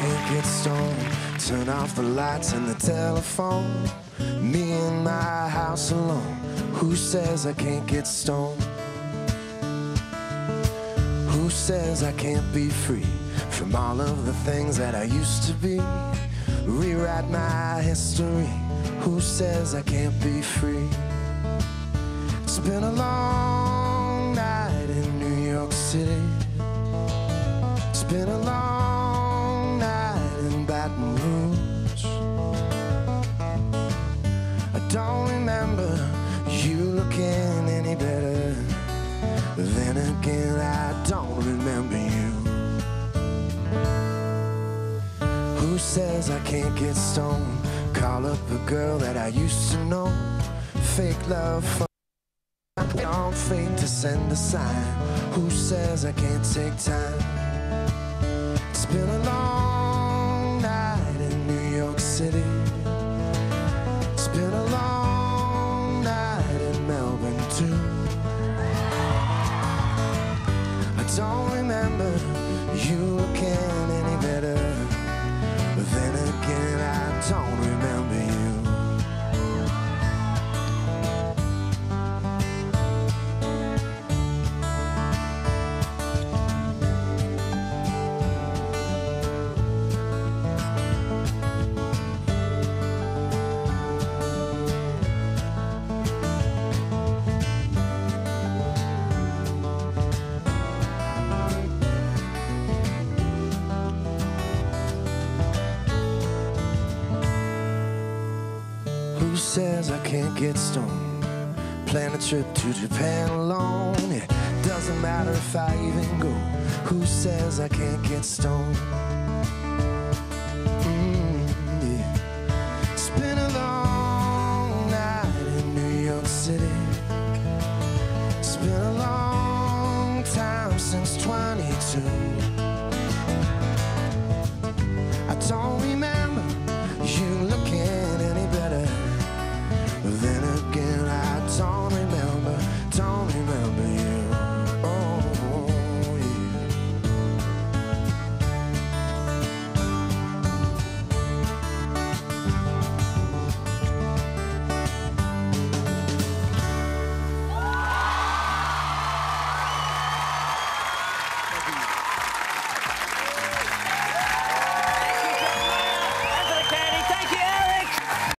can't get stoned. Turn off the lights and the telephone. Me in my house alone. Who says I can't get stoned? Who says I can't be free from all of the things that I used to be? Rewrite my history. Who says I can't be free? It's been a long night in New York City. It's been a long night in Baton Rouge. I don't remember you looking any better. Then again, I don't remember you. Who says I can't get stoned? Call up a girl that I used to know. Fake love on fate to send a sign. Who says I can't take time? It's been a long night in New York City. It's been a long night in Melbourne too. I don't remember you looking any better. But then again, I don't remember you. Who says I can't get stoned? Plan a trip to Japan alone. It doesn't matter if I even go. Who says I can't get stoned? Yeah. It's been a long night in New York City. It's been a long time since 22. I don't remember you looking any better. Then again, I